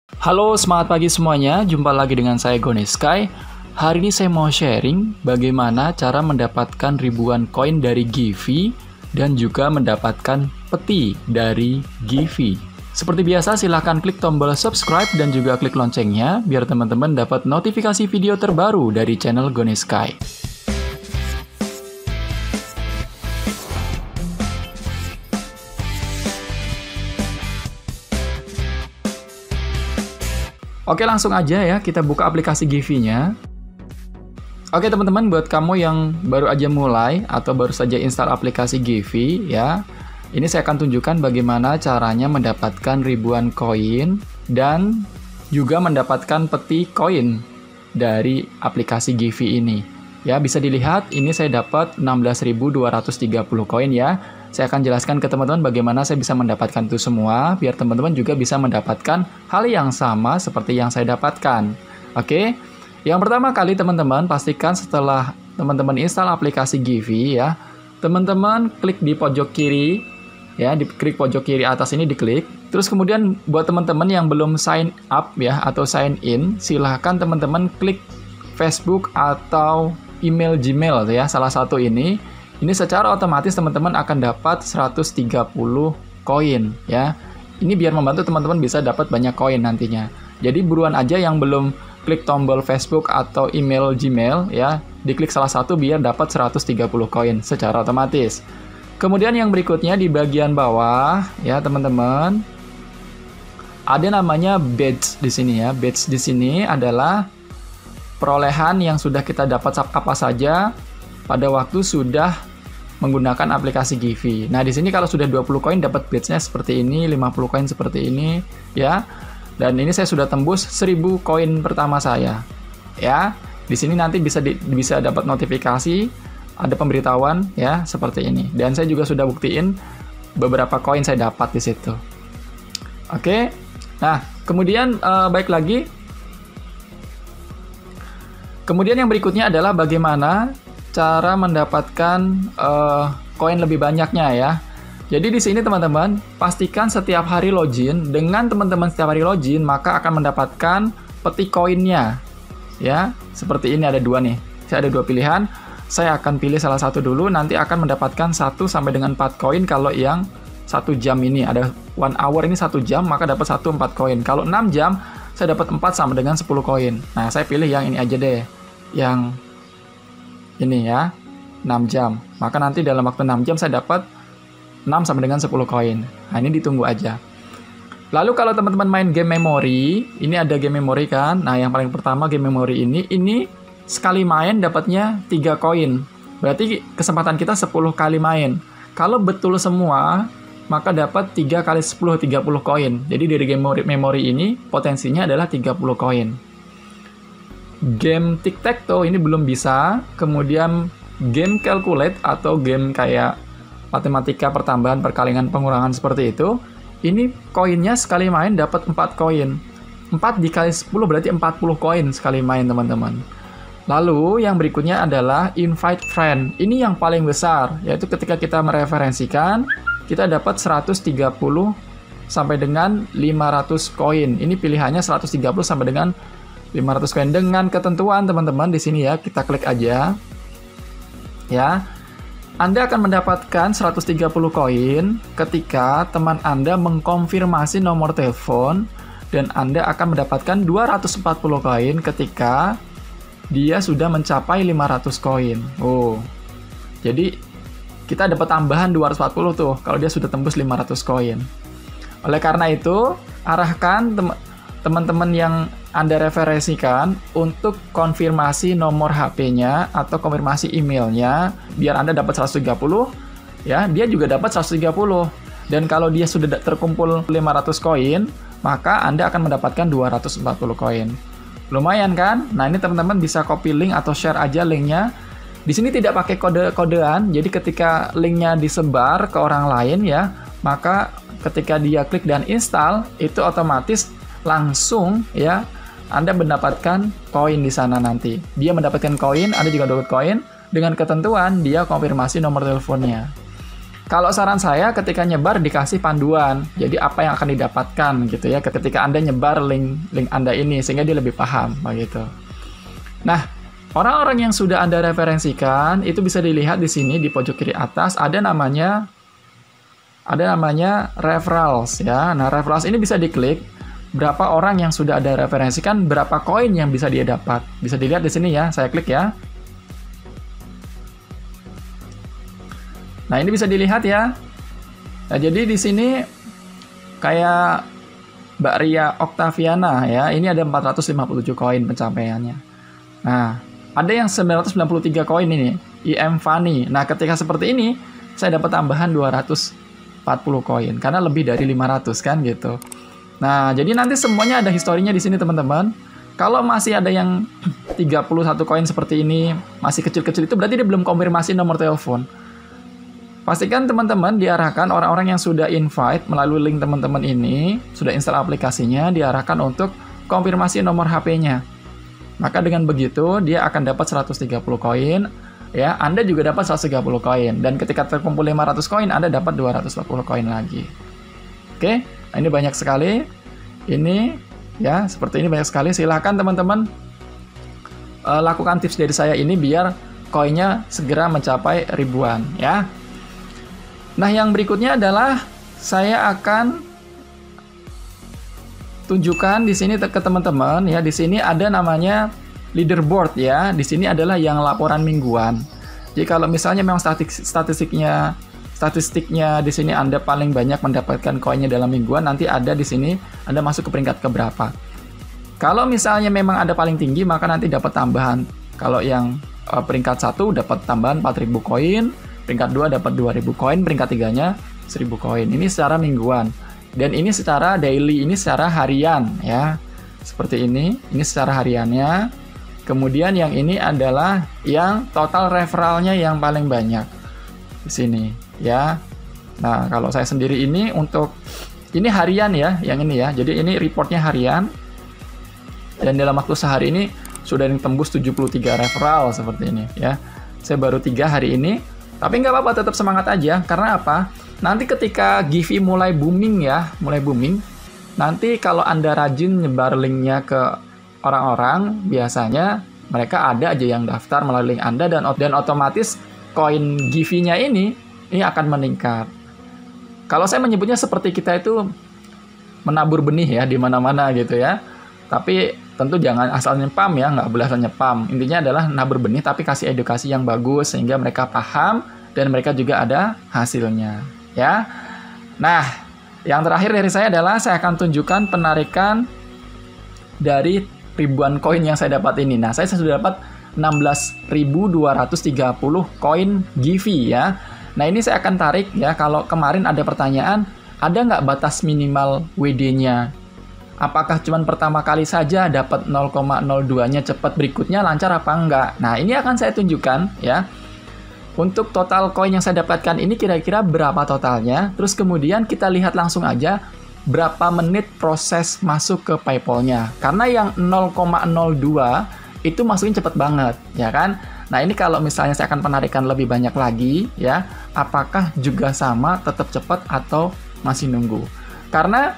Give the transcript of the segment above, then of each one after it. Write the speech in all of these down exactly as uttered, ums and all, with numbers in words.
Halo, semangat pagi semuanya. Jumpa lagi dengan saya Goni Sky. Hari ini saya mau sharing bagaimana cara mendapatkan ribuan koin dari Givi dan juga mendapatkan peti dari Givi. Seperti biasa, silahkan klik tombol subscribe dan juga klik loncengnya biar teman-teman dapat notifikasi video terbaru dari channel Goni Sky. Oke, langsung aja ya, kita buka aplikasi Givi-nya. Oke teman-teman, buat kamu yang baru aja mulai atau baru saja install aplikasi Givi ya, ini saya akan tunjukkan bagaimana caranya mendapatkan ribuan koin dan juga mendapatkan peti koin dari aplikasi Givi ini. Ya, bisa dilihat ini saya dapat enam belas ribu dua ratus tiga puluh koin ya. Saya akan jelaskan ke teman-teman bagaimana saya bisa mendapatkan itu semua, biar teman-teman juga bisa mendapatkan hal yang sama seperti yang saya dapatkan. Oke, yang pertama kali teman-teman pastikan setelah teman-teman install aplikasi Givi ya, teman-teman klik di pojok kiri, ya, di klik pojok kiri atas ini diklik. Terus kemudian buat teman-teman yang belum sign up ya atau sign in, silahkan teman-teman klik Facebook atau email Gmail ya, salah satu ini. Ini secara otomatis teman-teman akan dapat seratus tiga puluh koin ya. Ini biar membantu teman-teman bisa dapat banyak koin nantinya. Jadi buruan aja yang belum klik tombol Facebook atau email Gmail ya, diklik salah satu biar dapat seratus tiga puluh koin secara otomatis. Kemudian yang berikutnya di bagian bawah ya teman-teman, ada namanya badge di sini ya. Badge di sini adalah perolehan yang sudah kita dapat apa saja pada waktu sudah menggunakan aplikasi Givi. Nah, di sini kalau sudah dua puluh koin dapat badge-nya seperti ini, lima puluh koin seperti ini, ya. Dan ini saya sudah tembus seribu koin pertama saya. Ya. Di sini nanti bisa di, bisa dapat notifikasi, ada pemberitahuan ya, seperti ini. Dan saya juga sudah buktiin beberapa koin saya dapat di situ. Oke. Nah, kemudian uh, baik lagi. Kemudian yang berikutnya adalah bagaimana cara mendapatkan uh, koin lebih banyaknya ya. Jadi di sini teman-teman, pastikan setiap hari login. Dengan teman-teman setiap hari login, maka akan mendapatkan peti koinnya. Ya, seperti ini ada dua nih. Saya ada dua pilihan. Saya akan pilih salah satu dulu, nanti akan mendapatkan satu sampai dengan empat koin. Kalau yang satu jam ini ada one hour ini satu jam, maka dapat satu empat koin. Kalau enam jam, saya dapat empat sama dengan sepuluh koin. Nah, saya pilih yang ini aja deh. Yang ini ya, enam jam. Maka nanti dalam waktu enam jam saya dapat enam sampai dengan sepuluh koin. Nah, ini ditunggu aja. Lalu kalau teman-teman main game memori, ini ada game memori kan. Nah, yang paling pertama game memori ini, ini sekali main dapatnya tiga koin. Berarti kesempatan kita sepuluh kali main. Kalau betul semua, maka dapat tiga kali sepuluh, tiga puluh koin. Jadi dari game memori, memori ini potensinya adalah tiga puluh koin. Game tic-tac-toe ini belum bisa. Kemudian game calculate atau game kayak matematika pertambahan, perkalian, pengurangan seperti itu. Ini koinnya sekali main dapat empat koin. empat dikali sepuluh berarti empat puluh koin sekali main teman-teman. Lalu yang berikutnya adalah invite friend. Ini yang paling besar, yaitu ketika kita mereferensikan, kita dapat seratus tiga puluh sampai dengan lima ratus koin. Ini pilihannya seratus tiga puluh sampai dengan lima ratus koin dengan ketentuan teman-teman di sini ya, kita klik aja. Ya. Anda akan mendapatkan seratus tiga puluh koin ketika teman Anda mengkonfirmasi nomor telepon, dan Anda akan mendapatkan dua ratus empat puluh koin ketika dia sudah mencapai lima ratus koin. Oh. Jadi kita dapat tambahan dua ratus empat puluh tuh kalau dia sudah tembus lima ratus koin. Oleh karena itu, arahkan tem- teman-teman yang Anda referensikan untuk konfirmasi nomor H P-nya atau konfirmasi emailnya biar Anda dapat seratus tiga puluh ya, dia juga dapat seratus tiga puluh. Dan kalau dia sudah terkumpul lima ratus koin, maka Anda akan mendapatkan dua ratus empat puluh koin. Lumayan kan? Nah, ini teman-teman bisa copy link atau share aja linknya. Di sini tidak pakai kode-kodean, jadi ketika linknya disebar ke orang lain ya, maka ketika dia klik dan install, itu otomatis langsung ya Anda mendapatkan koin di sana nanti. Dia mendapatkan koin, Anda juga dapat koin dengan ketentuan dia konfirmasi nomor teleponnya. Kalau saran saya ketika nyebar dikasih panduan. Jadi apa yang akan didapatkan gitu ya ketika Anda nyebar link link Anda ini sehingga dia lebih paham begitu. Nah, orang-orang yang sudah Anda referensikan itu bisa dilihat di sini di pojok kiri atas ada namanya ada namanya referrals ya. Nah, referrals ini bisa diklik berapa orang yang sudah ada referensikan, berapa koin yang bisa dia dapat. Bisa dilihat di sini ya. Saya klik ya. Nah, ini bisa dilihat ya. Nah, jadi di sini kayak Mbak Ria Oktaviana ya, ini ada empat ratus lima puluh tujuh koin pencapaiannya. Nah, ada yang sembilan ratus sembilan puluh tiga koin ini, I M Funny. Nah, ketika seperti ini, saya dapat tambahan dua ratus empat puluh koin karena lebih dari lima ratus kan gitu. Nah, jadi nanti semuanya ada historinya di sini teman-teman. Kalau masih ada yang tiga puluh satu koin seperti ini, masih kecil-kecil itu berarti dia belum konfirmasi nomor telepon. Pastikan teman-teman diarahkan orang-orang yang sudah invite melalui link teman-teman ini, sudah install aplikasinya, diarahkan untuk konfirmasi nomor H P-nya. Maka dengan begitu dia akan dapat seratus tiga puluh koin, ya. Anda juga dapat seratus tiga puluh koin dan ketika terkumpul lima ratus koin Anda dapat dua ratus empat puluh koin lagi. Oke, nah ini banyak sekali. Ini ya, seperti ini banyak sekali. Silahkan teman-teman uh, lakukan tips dari saya ini biar koinnya segera mencapai ribuan, ya. Nah, yang berikutnya adalah saya akan tunjukkan di sini ke teman-teman ya. Di sini ada namanya leaderboard ya. Di sini adalah yang laporan mingguan. Jadi kalau misalnya memang statistik statistiknya statistiknya di sini Anda paling banyak mendapatkan koinnya dalam mingguan, nanti ada di sini Anda masuk ke peringkat keberapa. Kalau misalnya memang ada paling tinggi, maka nanti dapat tambahan. Kalau yang uh, peringkat satu dapat tambahan empat ribu koin. Peringkat dua dapat dua ribu koin, peringkat tiganya seribu koin. Ini secara mingguan. Dan ini secara daily, ini secara harian ya. Seperti ini, ini secara hariannya. Kemudian yang ini adalah yang total referralnya yang paling banyak. Di sini ya. Nah, kalau saya sendiri ini untuk ini harian ya, yang ini ya. Jadi ini reportnya harian. Dan dalam waktu sehari ini sudah tembus tujuh puluh tiga referral seperti ini ya. Saya baru tiga hari ini. Tapi nggak apa-apa, tetap semangat aja. Karena apa? Nanti ketika Givi mulai booming ya, mulai booming, nanti kalau Anda rajin nyebar linknya ke orang-orang, biasanya mereka ada aja yang daftar melalui link Anda, dan, dan otomatis koin Givi-nya ini, ini akan meningkat. Kalau saya menyebutnya seperti kita itu menabur benih ya, di mana-mana gitu ya. Tapi tentu jangan asal nyepam ya, nggak boleh asal nyepam. Intinya adalah nabur benih tapi kasih edukasi yang bagus sehingga mereka paham dan mereka juga ada hasilnya ya. Nah, yang terakhir dari saya adalah saya akan tunjukkan penarikan dari ribuan koin yang saya dapat ini. Nah, saya sudah dapat enam belas ribu dua ratus tiga puluh koin Givi ya. Nah, ini saya akan tarik ya. Kalau kemarin ada pertanyaan, ada nggak batas minimal W D-nya? Apakah cuma pertama kali saja dapat nol koma nol dua-nya cepat, berikutnya lancar apa enggak? Nah, ini akan saya tunjukkan ya. Untuk total koin yang saya dapatkan ini kira-kira berapa totalnya. Terus kemudian kita lihat langsung aja berapa menit proses masuk ke PayPal-nya. Karena yang nol koma nol dua itu masukin cepat banget, ya kan? Nah, ini kalau misalnya saya akan penarikan lebih banyak lagi ya, apakah juga sama, tetap cepat atau masih nunggu? Karena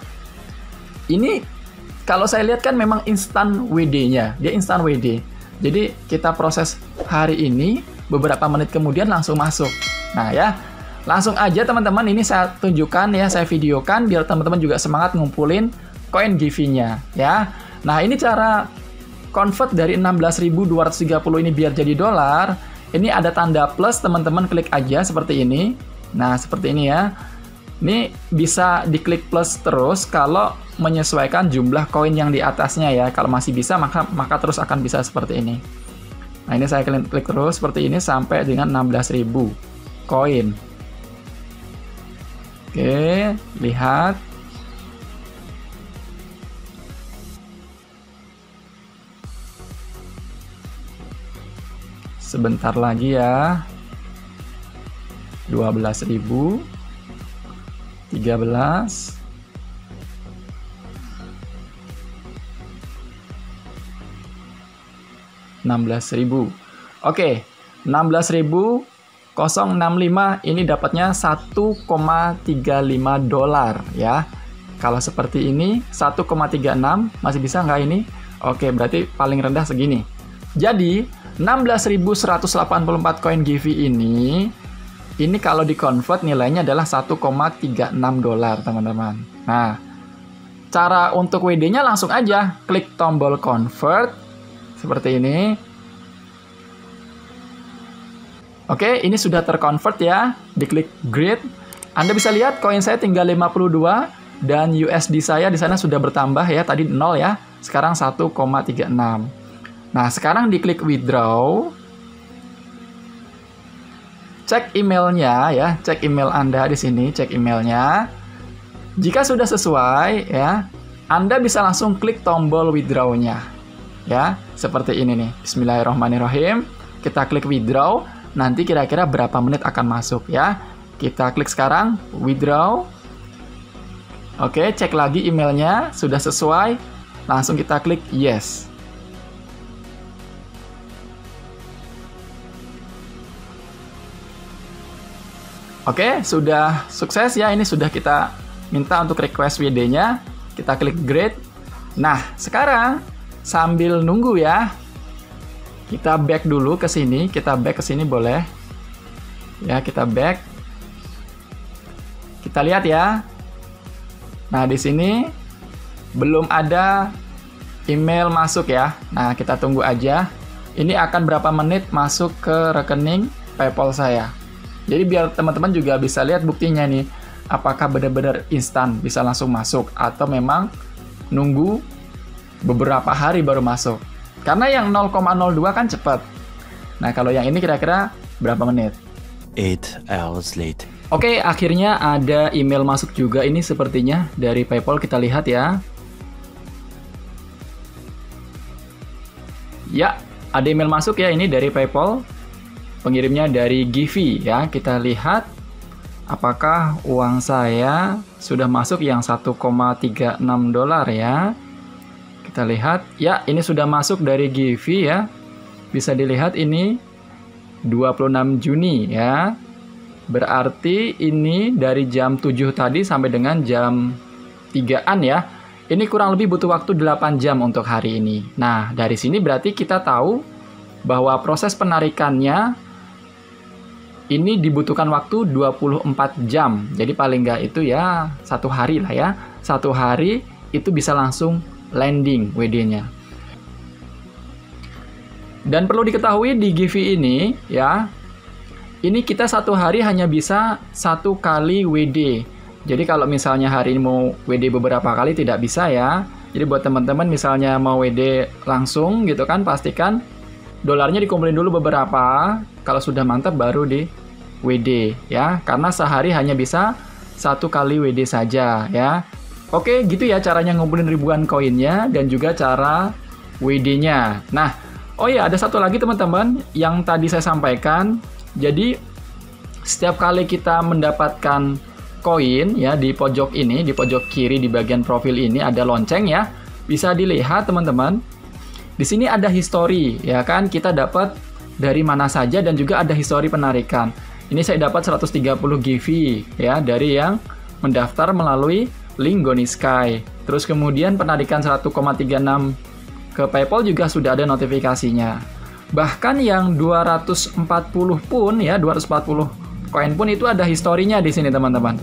ini kalau saya lihat kan memang instan W D-nya, dia instan W D. Jadi kita proses hari ini, beberapa menit kemudian langsung masuk. Nah ya, langsung aja teman-teman, ini saya tunjukkan ya, saya videokan biar teman-teman juga semangat ngumpulin koin Givi-nya ya. Nah, ini cara convert dari enam belas ribu dua ratus tiga puluh ini biar jadi dolar. Ini ada tanda plus, teman-teman klik aja seperti ini. Nah, seperti ini ya. Ini bisa diklik plus terus kalau menyesuaikan jumlah koin yang di atasnya ya. Kalau masih bisa maka maka terus akan bisa seperti ini. Nah, ini saya klik, klik terus seperti ini sampai dengan enam belas ribu koin. Oke, lihat. Sebentar lagi ya. dua belas ribu. tiga belas, enam belas ribu. Oke, enam belas ribu nol enam lima ini dapatnya satu koma tiga lima dolar ya. Kalau seperti ini satu koma tiga enam masih bisa nggak ini? Oke, berarti paling rendah segini. Jadi enam belas ribu seratus delapan puluh empat koin Givi ini ini kalau di-convert nilainya adalah satu koma tiga enam dolar, teman-teman. Nah, cara untuk W D-nya langsung aja klik tombol convert seperti ini. Oke, ini sudah terconvert ya. Diklik grid. Anda bisa lihat koin saya tinggal lima puluh dua dan U S D saya di sana sudah bertambah ya. Tadi nol ya. Sekarang satu koma tiga enam. Nah, sekarang diklik withdraw. Cek emailnya ya, cek email Anda di sini, cek emailnya. Jika sudah sesuai ya, Anda bisa langsung klik tombol withdraw-nya. Ya, seperti ini nih. Bismillahirrahmanirrahim. Kita klik withdraw. Nanti kira-kira berapa menit akan masuk ya. Kita klik sekarang, withdraw. Oke, cek lagi emailnya, sudah sesuai. Langsung kita klik yes. Oke, sudah sukses ya. Ini sudah kita minta untuk request W D-nya. Kita klik grade. Nah, sekarang sambil nunggu ya, kita back dulu ke sini. Kita back ke sini boleh. Ya, kita back. Kita lihat ya. Nah, di sini belum ada email masuk ya. Nah, kita tunggu aja. Ini akan berapa menit masuk ke rekening PayPal saya. Jadi biar teman-teman juga bisa lihat buktinya nih, apakah benar-benar instan bisa langsung masuk atau memang nunggu beberapa hari baru masuk. Karena yang nol koma nol dua kan cepat. Nah, kalau yang ini kira-kira berapa menit? eight hours later. Oke, akhirnya ada email masuk juga ini sepertinya dari PayPal. Kita lihat ya. Ya, ada email masuk ya ini dari PayPal. Pengirimnya dari Givi ya. Kita lihat apakah uang saya sudah masuk yang satu koma tiga enam dolar ya. Kita lihat ya, ini sudah masuk dari Givi ya. Bisa dilihat ini dua puluh enam Juni ya. Berarti ini dari jam tujuh tadi sampai dengan jam tigaan ya. Ini kurang lebih butuh waktu delapan jam untuk hari ini. Nah, dari sini berarti kita tahu bahwa proses penarikannya ini dibutuhkan waktu dua puluh empat jam. Jadi paling nggak itu ya satu hari lah ya. Satu hari itu bisa langsung landing W D-nya. Dan perlu diketahui di Givi ini ya, ini kita satu hari hanya bisa satu kali W D. Jadi kalau misalnya hari ini mau W D beberapa kali tidak bisa ya. Jadi buat teman-teman misalnya mau W D langsung gitu kan, pastikan dolarnya dikumpulin dulu beberapa. Kalau sudah mantap baru di W D ya. Karena sehari hanya bisa satu kali W D saja ya. Oke, gitu ya caranya ngumpulin ribuan koinnya dan juga cara W D-nya. Nah, oh ya, ada satu lagi teman-teman yang tadi saya sampaikan. Jadi setiap kali kita mendapatkan koin ya, di pojok ini, di pojok kiri di bagian profil ini ada lonceng ya. Bisa dilihat teman-teman. Di sini ada history ya kan, kita dapat dari mana saja dan juga ada history penarikan. Ini saya dapat seratus tiga puluh Givi ya dari yang mendaftar melalui link Gonisky. Terus kemudian penarikan satu koma tiga enam ke PayPal juga sudah ada notifikasinya. Bahkan yang dua ratus empat puluh pun ya, dua ratus empat puluh koin pun itu ada historinya di sini teman-teman.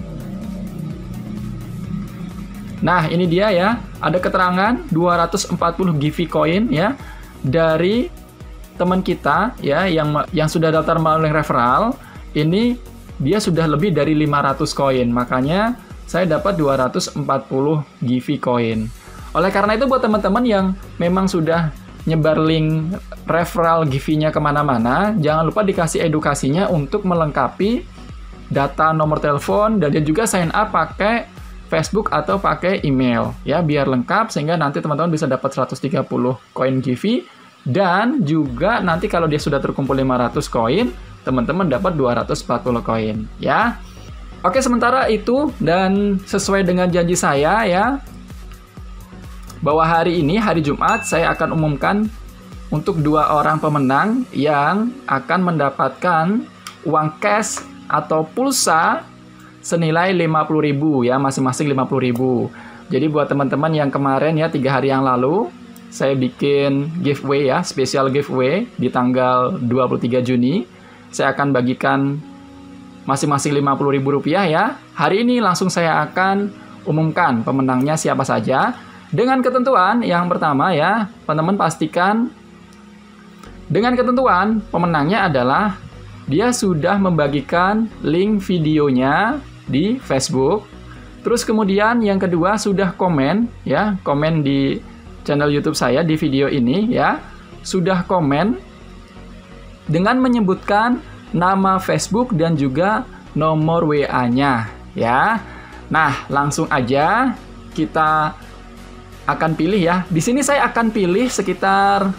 Nah, ini dia ya, ada keterangan dua ratus empat puluh Givi koin ya dari teman kita ya yang yang sudah daftar melalui referral. Ini dia sudah lebih dari lima ratus koin. Makanya saya dapat dua ratus empat puluh Givi koin. Oleh karena itu buat teman-teman yang memang sudah nyebar link referral Givi-nya kemana-mana, jangan lupa dikasih edukasinya untuk melengkapi data nomor telepon dan juga sign up pakai Facebook atau pakai email ya, biar lengkap sehingga nanti teman-teman bisa dapat seratus tiga puluh koin Givi dan juga nanti kalau dia sudah terkumpul lima ratus koin, teman-teman dapat dua ratus empat puluh koin ya. Oke, sementara itu dan sesuai dengan janji saya ya, bahwa hari ini, hari Jumat, saya akan umumkan untuk dua orang pemenang yang akan mendapatkan uang cash atau pulsa senilai lima puluh ribu ya, masing-masing lima puluh ribu. Jadi buat teman-teman yang kemarin ya, tiga hari yang lalu saya bikin giveaway ya, spesial giveaway di tanggal dua puluh tiga Juni. Saya akan bagikan masing-masing lima puluh ribu rupiah ya. Hari ini langsung saya akan umumkan pemenangnya siapa saja. Dengan ketentuan yang pertama ya, teman-teman pastikan dengan ketentuan pemenangnya adalah dia sudah membagikan link videonya di Facebook. Terus kemudian yang kedua sudah komen ya, komen di channel YouTube saya di video ini ya. Sudah komen dengan menyebutkan nama Facebook dan juga nomor W A-nya ya. Nah, langsung aja kita akan pilih ya. Di sini saya akan pilih sekitar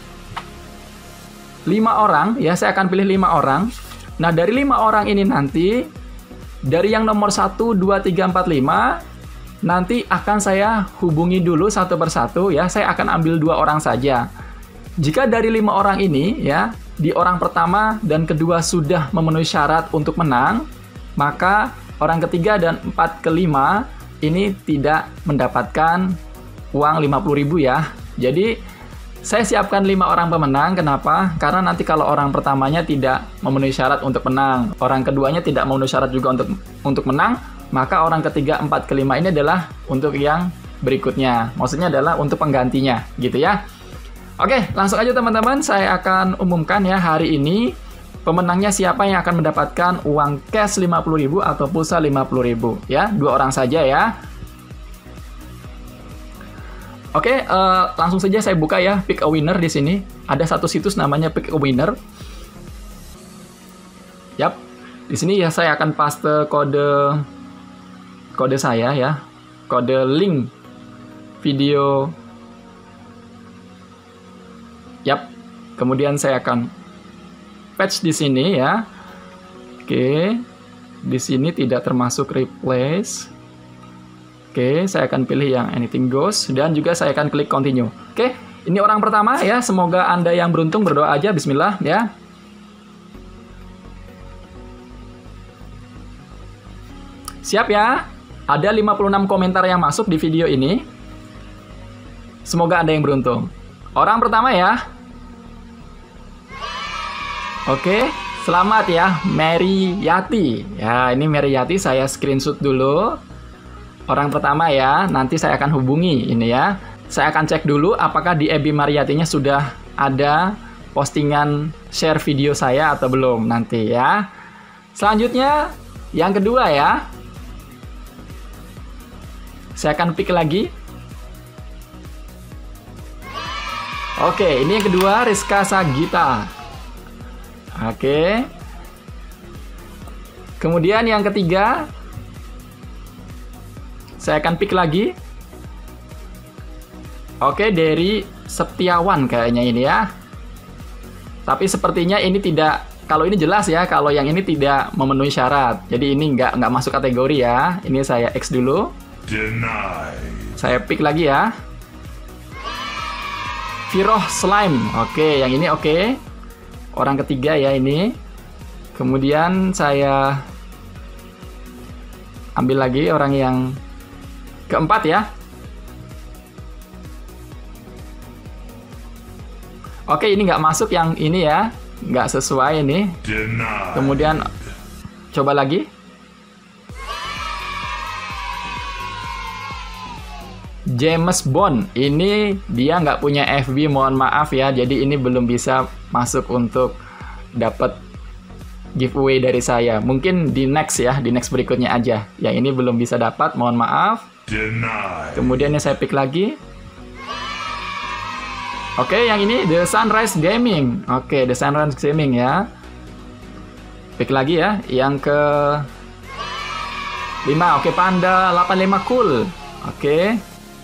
lima orang ya, saya akan pilih lima orang. Nah, dari lima orang ini nanti dari yang nomor satu, dua, tiga, empat, lima nanti akan saya hubungi dulu satu persatu ya. Saya akan ambil dua orang saja. Jika dari lima orang ini ya, di orang pertama dan kedua sudah memenuhi syarat untuk menang, maka orang ketiga dan empat ke lima ini tidak mendapatkan uang lima puluh ribu ya. Jadi saya siapkan lima orang pemenang. Kenapa? Karena nanti kalau orang pertamanya tidak memenuhi syarat untuk menang, orang keduanya tidak memenuhi syarat juga untuk untuk menang, maka orang ketiga, empat, kelima ini adalah untuk yang berikutnya. Maksudnya adalah untuk penggantinya, gitu ya. Oke, langsung aja teman-teman, saya akan umumkan ya hari ini pemenangnya siapa yang akan mendapatkan uang cash lima puluh ribu atau pulsa lima puluh ribu ya. Dua orang saja ya. Oke, uh, langsung saja saya buka ya Pick a Winner di sini. Ada satu situs namanya Pick a Winner. Yap, di sini ya saya akan paste kode kode saya ya, kode link video. Yap, kemudian saya akan patch di sini ya. Oke, di sini tidak termasuk replace. Oke, saya akan pilih yang anything goes dan juga saya akan klik continue. Oke, ini orang pertama ya. Semoga Anda yang beruntung, berdoa aja, bismillah ya. Siap ya? Ada lima puluh enam komentar yang masuk di video ini. Semoga Anda yang beruntung. Orang pertama ya. Oke, selamat ya Mary Yati. Ya, ini Mary Yati, saya screenshot dulu. Orang pertama ya, nanti saya akan hubungi ini ya. Saya akan cek dulu apakah di Ebi Mariatinya sudah ada postingan share video saya atau belum nanti ya. Selanjutnya, yang kedua ya. Saya akan pick lagi. Oke, ini yang kedua, Rizka Sagita. Oke. Kemudian yang ketiga, saya akan pick lagi. Oke, dari Setiawan kayaknya ini ya. Tapi sepertinya ini tidak, kalau ini jelas ya, kalau yang ini tidak memenuhi syarat. Jadi ini nggak nggak masuk kategori ya. Ini saya X dulu. Deny. Saya pick lagi ya. Viroh Slime. Oke, yang ini oke. Orang ketiga ya ini. Kemudian saya ambil lagi orang yang keempat ya. Oke, ini nggak masuk yang ini ya. Nggak sesuai ini. Denied. Kemudian coba lagi. James Bond. Ini dia nggak punya F B, mohon maaf ya. Jadi ini belum bisa masuk untuk dapat giveaway dari saya. Mungkin di next ya, di next berikutnya aja. Yang ini belum bisa dapat, mohon maaf. Denied. Kemudian ini saya pick lagi. Oke, yang ini The Sunrise Gaming. Oke, The Sunrise Gaming ya. Pick lagi ya. Yang ke lima. Oke, Panda delapan lima Cool. Oke.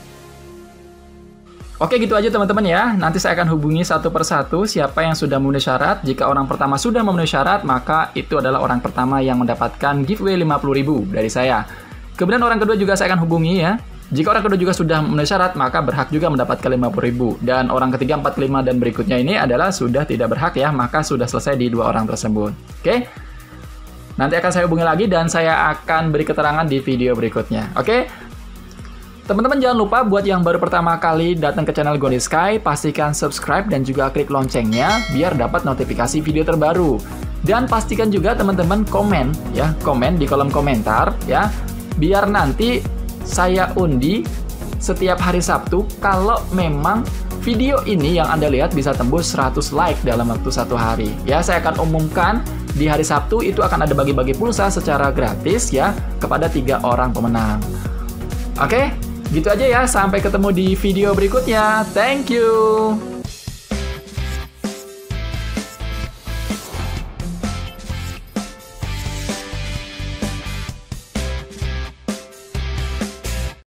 Oke, gitu aja teman-teman ya. Nanti saya akan hubungi satu persatu siapa yang sudah memenuhi syarat. Jika orang pertama sudah memenuhi syarat, maka itu adalah orang pertama yang mendapatkan giveaway lima puluh ribu dari saya. Kemudian orang kedua juga saya akan hubungi ya. Jika orang kedua juga sudah memenuhi syarat, maka berhak juga mendapatkan lima puluh ribu. Dan orang ketiga, empat, lima, dan berikutnya ini adalah sudah tidak berhak ya, maka sudah selesai di dua orang tersebut. Oke? Nanti akan saya hubungi lagi dan saya akan beri keterangan di video berikutnya. Oke? Teman-teman jangan lupa buat yang baru pertama kali datang ke channel Go in the Sky, pastikan subscribe dan juga klik loncengnya biar dapat notifikasi video terbaru. Dan pastikan juga teman-teman komen ya, komen di kolom komentar ya, biar nanti saya undi setiap hari Sabtu kalau memang video ini yang Anda lihat bisa tembus seratus like dalam waktu satu hari. Ya, saya akan umumkan di hari Sabtu itu akan ada bagi-bagi pulsa secara gratis ya kepada tiga orang pemenang. Oke? Gitu aja ya, sampai ketemu di video berikutnya. Thank you.